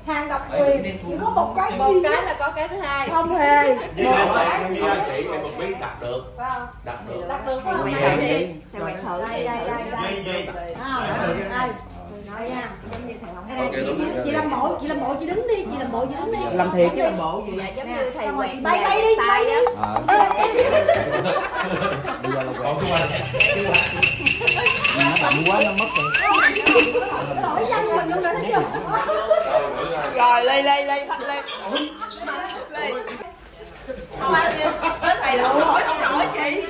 hàng độc quyền chỉ có một cái một cái là có cái thứ hai. Không hề. Chị em một biết đặt được. Đặt được phải không? Thầy quay thử. Đây. Nói nha. Chị làm bộ chị đứng đi, Làm thiệt chứ làm bộ gì? Dạ giống như thầy quẹt bay đi sai á. Bây giờ là quẹt. Nó bận quá nó mất rồi. Đổi dân mình luôn rồi thấy chưa? Rồi lên. Không ai lên. Thầy không nổi chị.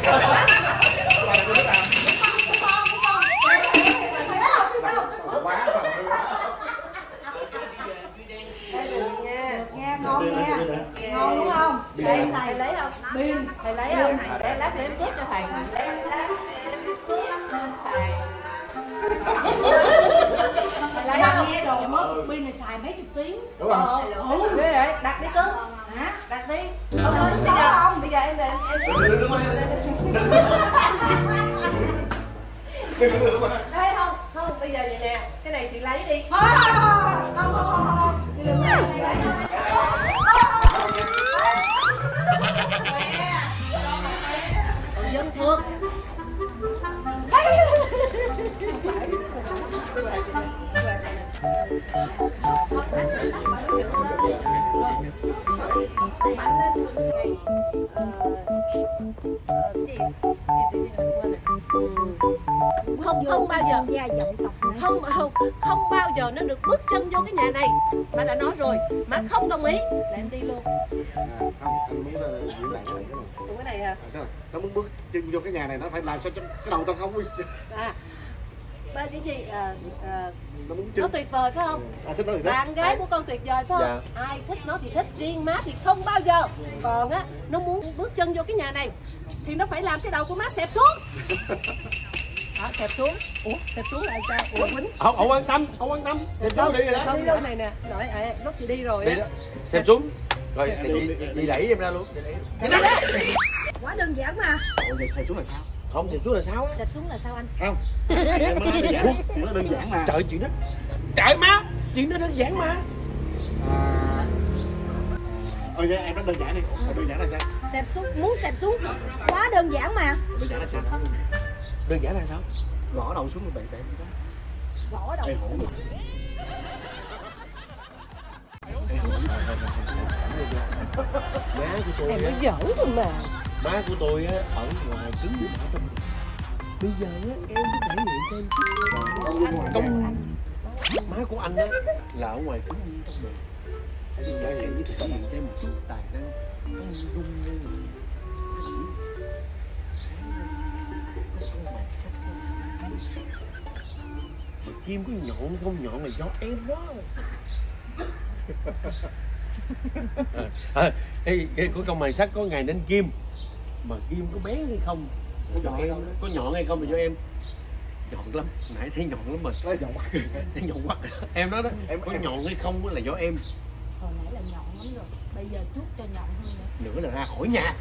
Nghe ngon đúng không? Đây Thầy lấy không? pin Thầy lấy không? Để lát để em cướp cho thầy. Thầy lấy không? Nghe đồ mất pin này xài mấy chục tiếng. Đúng không? Ghê vậy, đặt đi cưng. Hả? Đặt đi. Bây giờ em để đây không? Không, bây giờ vậy nè. Cái này chị lấy đi. Không. Dân Phương. Không bao giờ không bao giờ nó được bước chân vô cái nhà này. Mà đã nói rồi, má không đồng ý là em đi luôn. Không, anh muốn là giữ lại cái này. Tụi cái này hả? Nó muốn bước chân vô cái nhà này nó phải làm sao cho cái đầu tao không. Bên cái gì Nó muốn nó tuyệt vời phải không? Thích nó thì Bạn gái của con tuyệt vời phải không? Ai thích nó thì thích, riêng má thì không bao giờ. Còn á, nó muốn bước chân vô cái nhà này thì nó phải làm cái đầu của má xẹp xuống. Đó, xẹp xuống. Ủa, xẹp xuống là sao? Ủa, Quýnh. Không quan tâm, xẹp xuống đi rồi đó. Đi đâu này nè. Rồi, lúc chị đi rồi á. Xẹp xuống. Rồi chị đẩy em ra luôn. Quá đơn giản mà. Ủa vậy xẹp xuống là sao? Không, xẹp xuống là sao á? Xẹp xuống là sao anh? Không. Chuyện nó đơn giản mà. Trời chuyện đó. Trời má, chuyện đó đơn giản mà. Vậy em nói đơn giản đi. Đơn giản là sao? Xẹp xuống, muốn xẹp xuống quá đơn giản mà. Đơn giản là sao? Đơn giản là sao? Gõ đầu xuống rồi bẻ Gõ đầu. Má của tôi em nó giỡn thôi mà. Má của tôi á ở ngoài cứng như bảo trong. Bây giờ á em cứ thể hiện cho em công má của anh á là ở ngoài cứng như trong mình. Anh thể hiện với thể hiện cho em một chút tài năng không rung lên. Kim có nhọn không nhọn là do em đó. Của con mài sắt có ngày đến kim mà kim có bén hay không do em, có nhọn hay không là do em. Nhọn lắm, nãy thấy nhọn lắm rồi. Thấy nhọn quá. Em nói đó, em có nhọn hay không là do em. Hồi nãy là nhọn lắm rồi, bây giờ chút cho nhọn hơn nữa là ra khỏi nhà.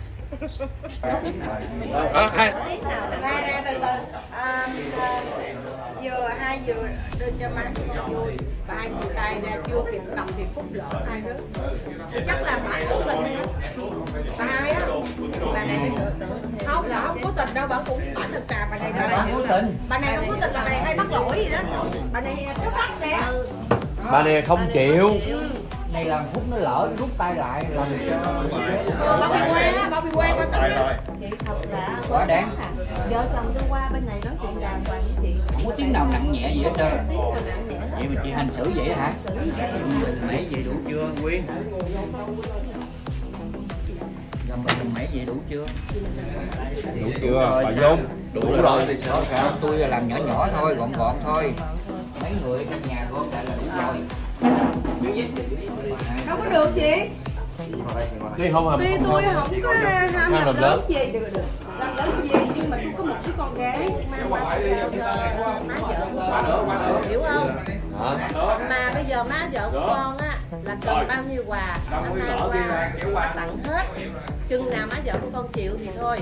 Vừa hai vừa đưa cho má vui, và hai chiều tay ra chưa kịp cầm thì phút lỡ hai đứa chắc là bạn cố tình. Bà hai á, bà này phải tự không là không cố tình đâu, bà cũng phải thật trà. Bà này cố tình, bà này không cố tình, bà này hay bắt lỗi gì đó, bà này xuất sắc nè. Bà này không chịu. Này làm phút nó lỡ rút tay lại làm cho Bà bị quen á, bà bị quen bà tính á. chị thật là quá đáng. Vợ chồng tôi qua bên này nói chuyện đàng hoàng với chị, Không có tiếng nào nặng nhẹ gì hết trơn. Vậy mà chị hành xử vậy hả? Nãy vậy đủ chưa Quyên? Gần nãy vậy đủ chưa? Đủ chưa? Bà Dung. Đủ rồi thì sao? Tôi là làm nhỏ nhỏ thôi, gọn gọn thôi. Mấy người trong nhà gom lại là đủ rồi. Không có được chị. Tuy không Tuy tôi không có ham làm lớn gì được, làm lớn gì, nhưng mà tôi có một đứa con gái mang má vợ, hiểu không? Mà bây giờ má vợ của con á là cần bao nhiêu quà má mang qua tặng hết, chừng nào má vợ của con chịu thì thôi.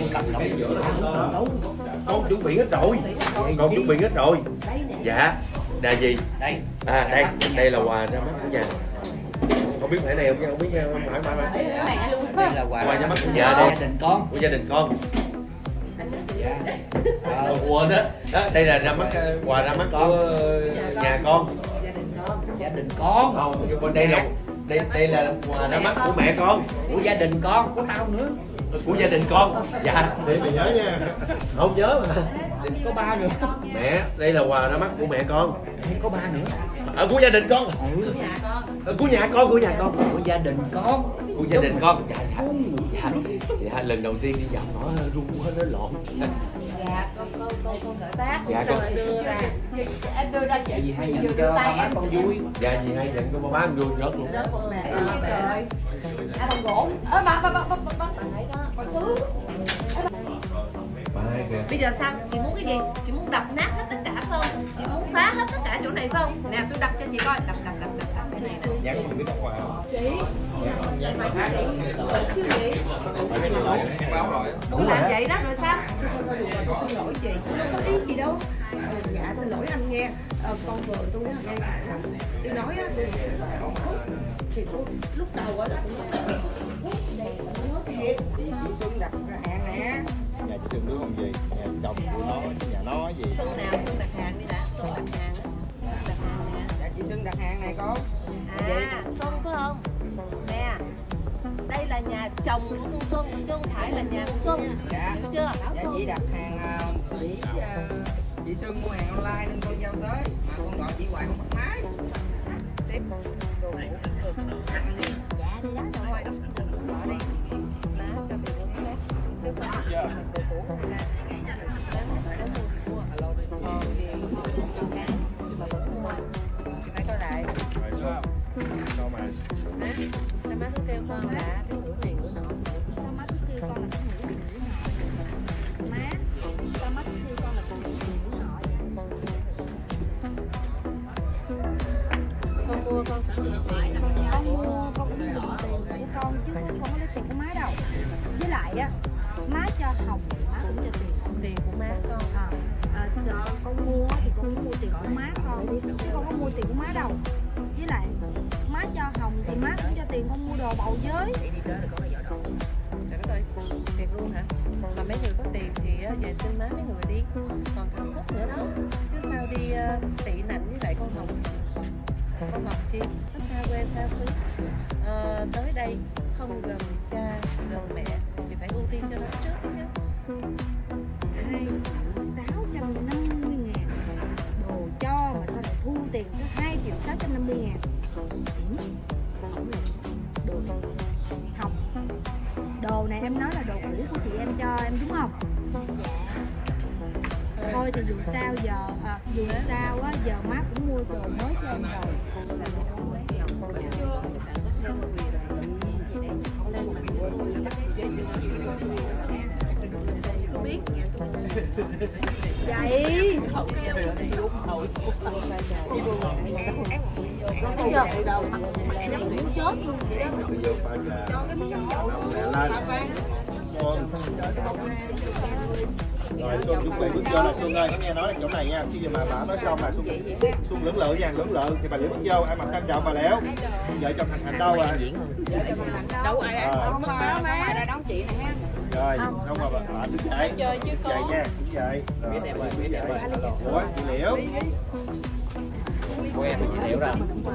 Con chuẩn bị hết rồi. Con chuẩn bị hết rồi. Dạ. Là gì? Đây. Đây là quà ra mắt của nhà. Không biết phải này không nha, không biết nha, không phải. Đây là quà ra mắt của gia đình con. Của gia đình con. Dạ. Quên đó. Đây là ra mắt quà ra mắt của nhà con. Gia đình con. Không, đây là quà ra mắt của mẹ con. Của gia đình con, của tao nữa. Của gia đình con. Dạ. Để mày nhớ nha. Không nhớ mà. Có ba nữa. Mẹ, đây là quà ra mắt của mẹ con. Có ba nữa. Của gia đình con. Của nhà con. Của gia đình con. Của gia đình con. Dạ, lần đầu tiên đi dạo nó rung hết, nó lộn. Dạ, con đợi tác. Dạ, con đưa ra. Em đưa ra chị. Dạ gì hay nhận cho má con vui. Dạ gì hay nhận cho ba vui rớt luôn. Rồi. Bằng gỗ. Bà thấy đó, con sướng. Bây giờ sao? Chị muốn cái gì? Chị muốn đập nát hết tất cả phải không? Chị muốn phá hết tất cả chỗ này phải không? Nè tôi đập cho chị coi, đập cái này nè. Dán không biết đọc quà. Chị. Mày chứ chị. Chứ gì? Đúng Tôi làm rồi. vậy đó rồi sao? Xin lỗi chị, tôi đâu có ý gì đâu. Dạ xin lỗi anh nghe. Con vừa tôi nói nghe. Tôi nói á, tôi thì tôi lúc đầu á đây tôi nói thiệt. Chị Xuân đặt hàng nè. Nhà chị Xuân đứa con gì? Nhà chồng của nó, nhà nó gì? Xuân nào Xuân đặt hàng đi đã. Xuân đặt hàng á. Đặt hàng nè. Dạ chị Xuân đặt hàng này con. Xuân phải không? Nè, đây là nhà chồng của con Xuân chứ không phải là nhà của Xuân. Dạ. Hiểu chưa? Dạ chị đặt hàng chị Xuân mua hàng online nên con giao tới mà con gọi chị hoài không bắt máy. Tiếp đồ ngủ ăn đi. Dạ đi đó rồi. Bỏ đi. Má cho tiền con khác. Chứ không mình đồ cũ người ta. Alo đi. Mà vẫn mua. Phải coi lại. Sao mà? Má, sao má cứ kêu con là cái ngữ này ngữ nọ. Sao má cứ kêu con là cái ngữ nọ? Má, sao má cứ kêu con là cái ngữ nọ? Con mua con cũng được tiền. Con mua con cũng được tiền của con chứ không có lấy tiền của má đâu. Với lại á, má cho Hồng má cũng cho Tiền của má con. Con mua thì con cũng mua tiền của má con chứ con có mua tiền của má đâu. Với lại má cho Hồng thì má cũng cho tiền con mua đồ bầu với. Đi tới là con phải giỏi đồ. Trời đất ơi, tiền luôn hả? Mà mấy người có tiền thì về xin má mấy người đi. Còn thằng Phúc nữa đó. Chứ sao đi tị nạnh với lại con Hồng. Con Hồng chi? Nó xa quê xa xứ. Tới đây không gần cha, gần mẹ thì phải ưu tiên cho nó trước đấy chứ. 2.650.000 đồ cho mà sao lại thu tiền tới 2.650.000. Đồ Hồng, đồ này em nói là đồ cũ của chị em cho em đúng không? Thôi thì dù sao á giờ má cũng mua đồ mới cho em rồi. Tôi biết nhà tôi Vậy không kêu Bây giờ mày nó cũng chết luôn vậy đó. cho cái miếng dầu Rồi Xuân chuẩn bị bước vô là Xuân ơi, nghe nói là chỗ này nha, khi mà bà nói xong là Xuân lưỡng lự nha, lưỡng lự thì bà liễu bước vô, ai mặc khăn chào bà liễu. Vợ chồng Thành đâu à? đâu ai không có ai ra đón chị này ha. Rồi, không mà bà đứng dậy. Dậy nha, đứng dậy. Biết em ơi, biết em ơi. Ủa, chị Liễu. Của em chị Liễu ra.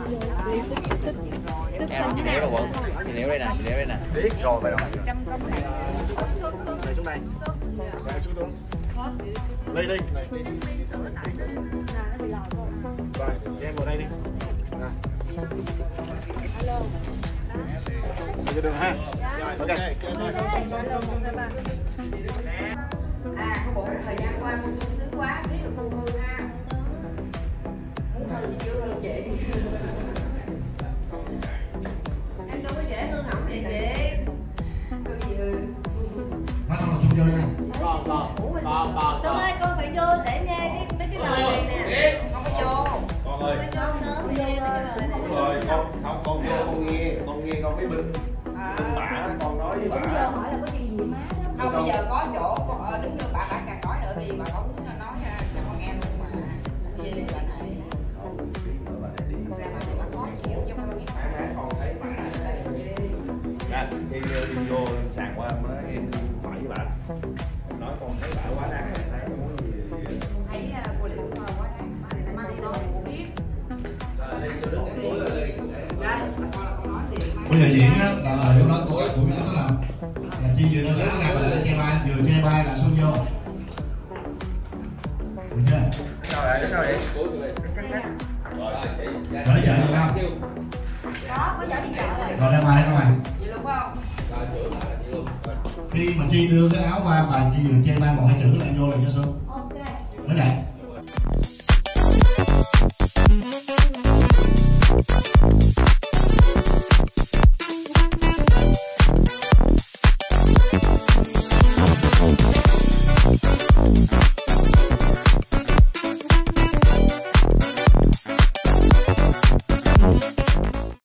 Em chị Liễu đâu quận. Chị Liễu đây nè, chị Liễu đây nè. Biết rồi vậy rồi. Trăm công này. Này xuống đây. Rồi xuống luôn. Đi đi. Rồi, em ngồi đây đi. alo. Đi đường ha. Rồi, ok. Có bộ thời gian qua mua sung sướng quá, biết được mua hư ha. Muốn hư thì chưa đâu chị. Em đâu có dễ hư hỏng vậy chị. Nói xong là chung vô nha. Còn. Xuân ơi con phải vô để nghe mấy cái lời này nè. Không có vô. Con ơi. Phải vô sớm để nghe mấy cái lời này. Đúng rồi, con vô con nghe con biết binh bả, con nói với bả. Hỏi là có chuyện gì má đó. Không, bây giờ có chỗ đứng cho bà càng nói nữa thì bà có muốn nói cho con nghe luôn mà. Về bà này. Bây giờ diễn á là điều đó của các cụ nhớ thế nào là chi vừa nó lá ra là che ba, vừa che ba là xuân vô, được chưa? Rồi giờ được không? Có vợ đi chợ rồi. Rồi ra ngoài, ra ngoài. Khi mà Chi đưa cái áo qua bà Chi vừa che ba một hai chữ là vô là cho Xuân. Mới vậy.